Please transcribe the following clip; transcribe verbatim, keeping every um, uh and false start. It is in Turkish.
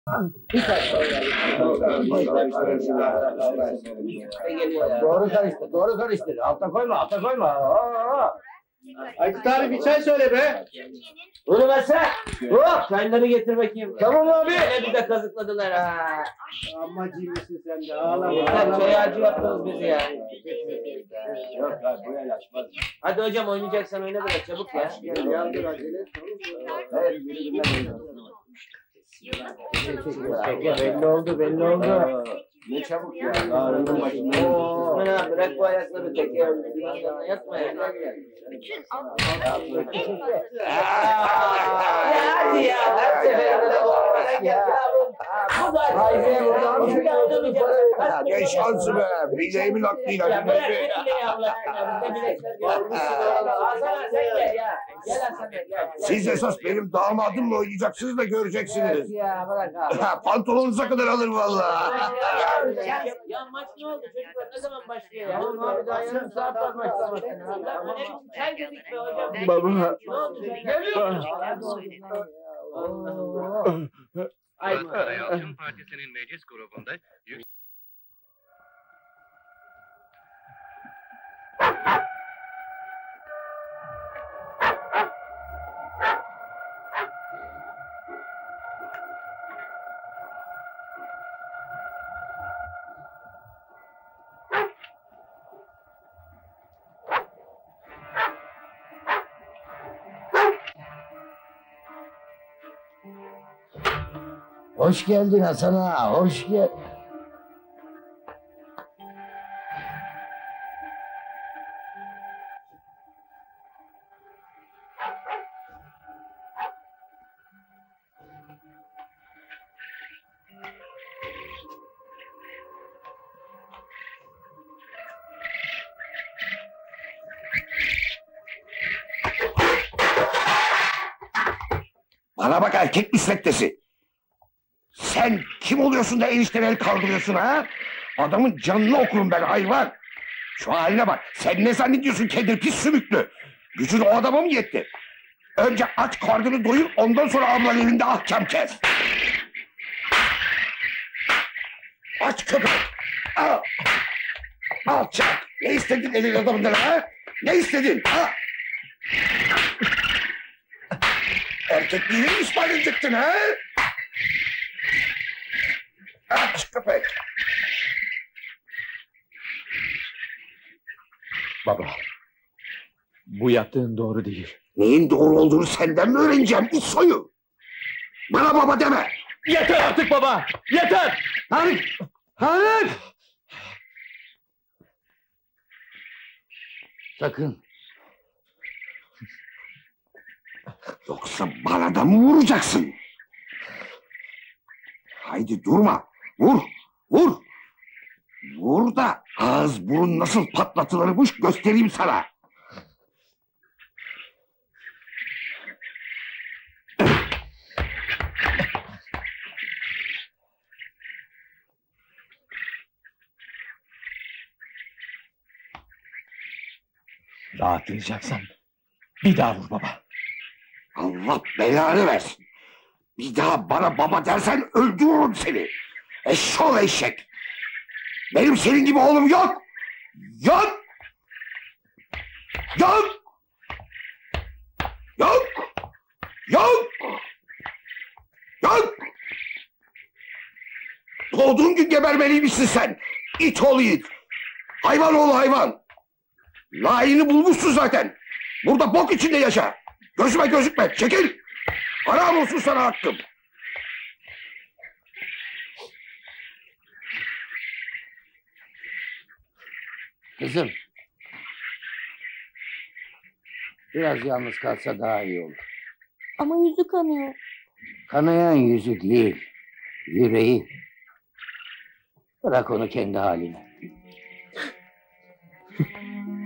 Doğru karıştır, doğru karıştır. Alta koyma, alta koyma. Oo. Aykut abi bir çay söyle be. Bunu versene. Hop, çayları getir bakayım. Tamam abi. Yine bir de kazıkladılar ha. Amma cimrisin sen de ağlama. Yeter, çay ağacı yaptınız bizi ya. Yok ya bu el açmaz. Hadi hocam oynayacaksan oyna biraz çabuk ya. Yandır acele. Evet, belli oldu, belli oldu. Ne çabuk ya. Ağrının başında. Oo, ya, bırak bu ayakları tek ya. Yatma ya. Hadi ya, her seferinde olmaz ya. Haydi buradan. Ne şansı be. Bileğimin aklıyla Ya bırak dinledi. ne bileği Allah aşkına. Bizde bilekler görmüşsün. Hasan sen gel ya. Gel Hasan gel. Siz esas benim damadımla oynayacaksınız da göreceksiniz. Ya bırak abi. Ha, pantolonunuza kadar alır vallahi. Ya, ya maç ne oldu çocuklar? Ne zaman başlıyor ya? Oğlum abi daha yarım saat var başlamak. Çay dedik be hocam. Baba. Ne oldu? Geliyor musun? Galatasaray Halkın Partisi'nin meclis grubunda yük... Hoş geldin Hasan ağa, hoş gel. Bana bak erkek müsveddesi. Sen kim oluyorsun da enişten el kaldırıyorsun ha? Adamın canını okurum ben hayvan. Şu haline bak. Sen ne zannediyorsun kendini pis sümüklü? Gücün o adama mı yetti? Önce aç karnını doyur, ondan sonra ablan elinde ahkam kes. Aç köpek. Al. Alçak. Ne istedin elin adamından ha? Ne istedin ha? Erkekliğini mi ispat edecektin ha? Aç köpek. Baba, bu yaptığın doğru değil. Neyin doğru olduğunu senden mi öğreneceğim iç soyu? Bana baba deme. Yeter artık baba, yeter! Harik! Harik! Sakın. Yoksa bana da mı vuracaksın? Haydi durma. Vur, vur. Vur da ağız burun nasıl patlatılırmış göstereyim sana. Rahatlayacaksan bir daha vur baba. Allah belanı versin. Bir daha bana baba dersen öldürürüm seni. Eşşoğlu eşek. Benim senin gibi oğlum yok. Yok. Yok. Yok. Yok. Yok. Doğduğun gün gebermeliymişsin sen. İt oğlu it. Hayvan oğlu hayvan. Layığını bulmuşsun zaten. Burada bok içinde yaşa. Gözüme gözükme. Çekil. Haram olsun sana hakkım. Kızım. Biraz yalnız kalsa daha iyi olur. Ama yüzü kanıyor. Kanayan yüzü değil, yüreği. Bırak onu kendi haline.